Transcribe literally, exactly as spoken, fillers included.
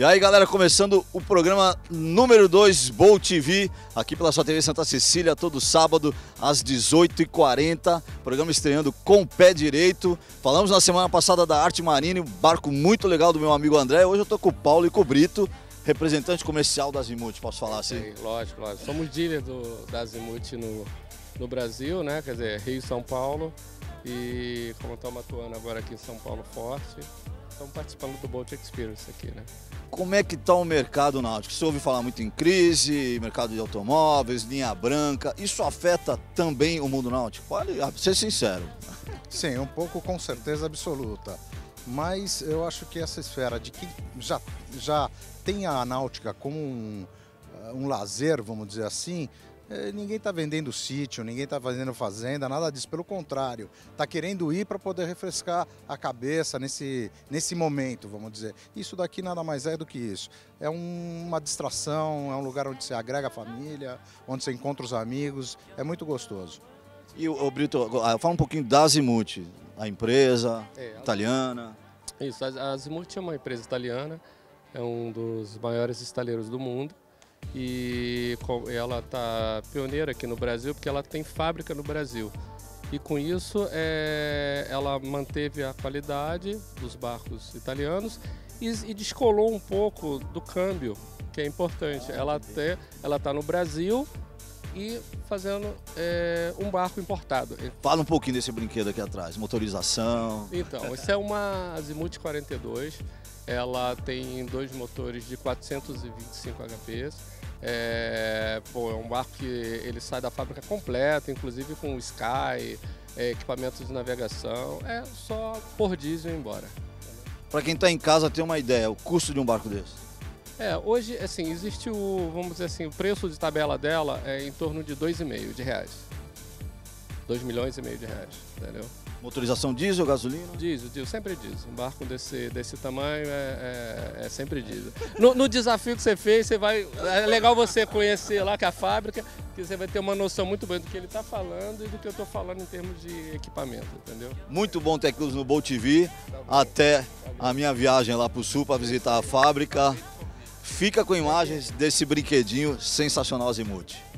E aí, galera, começando o programa número dois, Bolt T V, aqui pela sua T V Santa Cecília, todo sábado às dezoito e quarenta, programa estreando com o pé direito. Falamos na semana passada da Arte Marine, um barco muito legal do meu amigo André. Hoje eu tô com o Paulo e com o Brito, representante comercial da Azimuth, posso falar assim? Sim, lógico, lógico. Somos dealer do, da Azimuth no, no Brasil, né? Quer dizer, Rio e São Paulo. E como estamos atuando agora aqui em São Paulo Forte, estamos participando do Boat Experience aqui, né? Como é que está o mercado náutico? Você ouve falar muito em crise, mercado de automóveis, linha branca. Isso afeta também o mundo náutico? Pode ser sincero. Sim, um pouco com certeza absoluta. Mas eu acho que essa esfera de quem já, já tem a náutica como um, um lazer, vamos dizer assim, ninguém está vendendo sítio, ninguém está vendendo fazenda, nada disso. Pelo contrário, está querendo ir para poder refrescar a cabeça nesse, nesse momento, vamos dizer. Isso daqui nada mais é do que isso. É um, uma distração, é um lugar onde você agrega a família, onde você encontra os amigos, é muito gostoso. E o Brito, fala um pouquinho da Azimuth, a empresa é, italiana. Isso, a Azimuth é uma empresa italiana, é um dos maiores estaleiros do mundo. E ela está pioneira aqui no Brasil porque ela tem fábrica no Brasil. E com isso é, ela manteve a qualidade dos barcos italianos e, e descolou um pouco do câmbio, que é importante. Ela até, ela está no Brasil e fazendo é, um barco importado. Fala um pouquinho desse brinquedo aqui atrás, motorização. Então, isso é uma Azimuth quarenta e dois. Ela tem dois motores de quatrocentos e vinte e cinco H Ps. É, pô, é um barco que ele sai da fábrica completa, inclusive com Sky, é, equipamentos de navegação. É só por diesel e ir embora. Para quem está em casa ter uma ideia, o custo de um barco desse? É, hoje, assim, existe o, vamos dizer assim, o preço de tabela dela é em torno de dois e meio de reais. dois milhões e meio de reais, entendeu? Motorização diesel, gasolina? Diesel, diesel, sempre diesel. Um barco desse, desse tamanho é, é, é sempre diesel. No, no desafio que você fez, você vai, é legal você conhecer lá que é a fábrica, que você vai ter uma noção muito boa do que ele está falando e do que eu estou falando em termos de equipamento, entendeu? Muito bom ter aqui no Bolt T V, até a minha viagem lá para o sul para visitar a fábrica. Fica com imagens desse brinquedinho sensacional Azimuth.